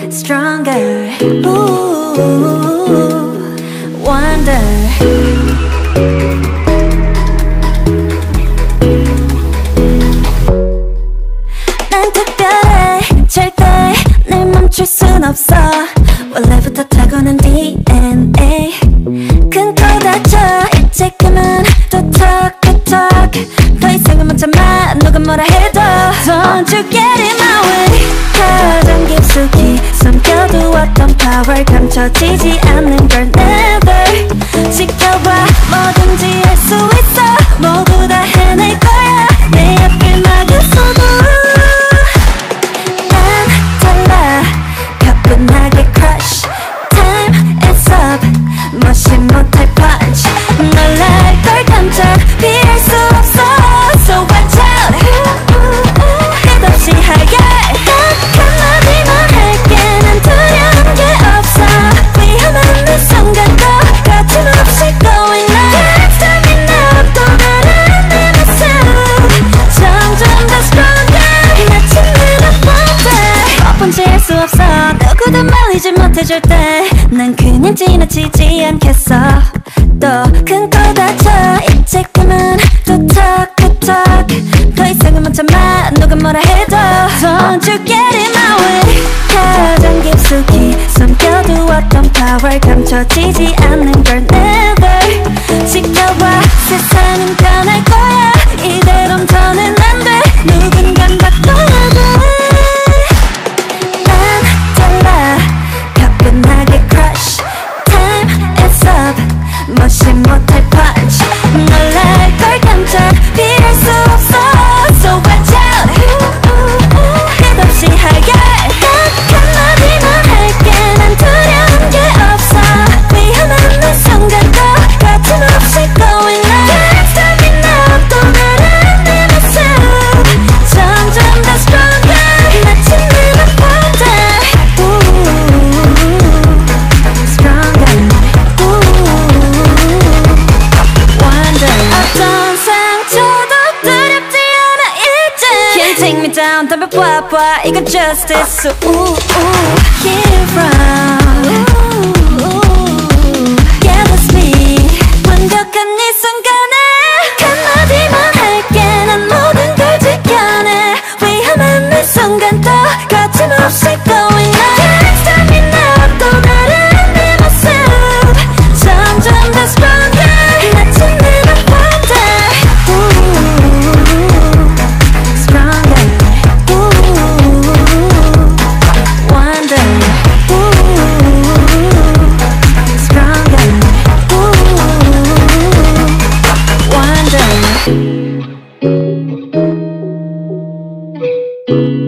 stronger. Ooh, wonder. 난 특별해 절대 날 멈출 순 없어. 원래부터 타고난 DNA. 큰 코 다쳐 이제 그만 또 talk to talk. 더 이상은 못 참아 누가 뭐라 해도 Don't you get in my way. 가장 깊숙이 숨겨두었던 power 감춰지지 않는 걸 never. 지켜봐 뭐든지 할 수 있어. 모두 다 해낼 거야 내 앞을 막았어도. 난 달라 가뿐하게 crush. Time is up 무시 못할 punch. 놀랄 걸 깜짝 피할 수 없어. So watch out. 끝없이 하게 딱 한마디만 할게. 난 두려운 게 없어. 위험한 내 순간도 거침없이 going on. Can't stop me now. 또 다른 내 모습 점점 더 stronger. 마침내 몇 번째 몇 번째 할 수 없어. 누구도 말리지 못해줄 때 난 그냥 지나치지 않겠어. 또 큰 코 다쳐 이제 그만 또 talk to talk. 더 이상은 못 참아 누가 뭐라 해도 Don't you get in my way. 가장 깊숙이 숨겨두었던 power 감춰지지 않는 걸 never. 지켜봐 세상은 변할 거야. 이대로는 더는 안 돼. 누군간 바꿔야 돼. 난 달라 가뿐하게 crush. Time is up 무시 못할 punch. 놀랄 걸 깜짝 피할 수 없어. So watch out. 끝없이 하게 딱 한마디만 할게. 난 두려운 게 없어. 위험한 내 순간도 거침없이 going on. Can't stop me now. 또 다른 내 모습 점점 더 stronger. 마침내 몇 번째 stronger. 어떤 상처도 두렵지 않아 이제. Can't take me down 덤벼 봐봐 이건 justice. Here from yeah that's me. 완벽한 이 순간에 한마디만 할게. 난 모든 걸 지켜내. 위험한 내 순간도 거침없이 going on. Can't stop me now. 또 다른 내 모습 점점 더 stronger. 마침내 몇 번째 stronger. Wonder. Stronger. Wonder.